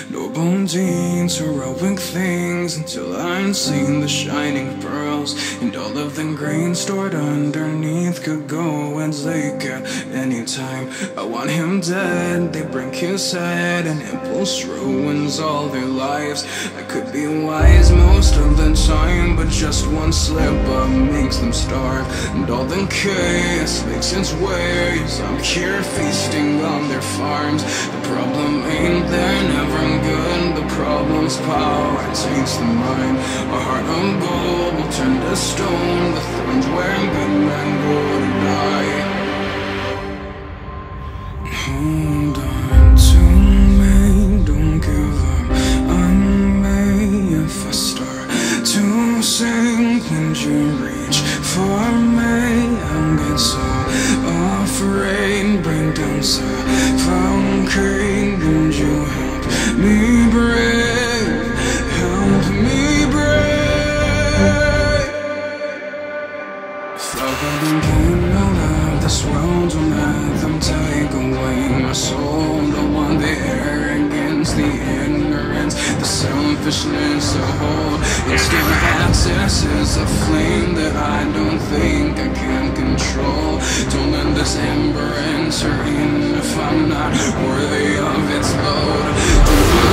No taints, heroic things, until I'd seen the shining pearls. And all of the grain stored underneath could go and take at any time. I want him dead, they break his head, and impulse ruins all their lives. I could be wise most of the time, but just one slip up makes them starve. And all the chaos makes its ways, I'm here feasting on their farms. The problem ain't they're never good, the problem's power takes the mind. A heart of gold will turn to stone, the thrones where good men go to die. Hold on to me, don't give up on me. If I start to sink, when you reach for me, I'll get so afraid, break down, suffocate. Would you help me breathe? Help me breathe. Flood the game out of this world, don't let them take away my soul. Don't want the arrogance, the ignorance, the selfishness to hold. Instant access is a flame that I don't think I can control. Don't let this ember enter in if I'm not worthy of its load.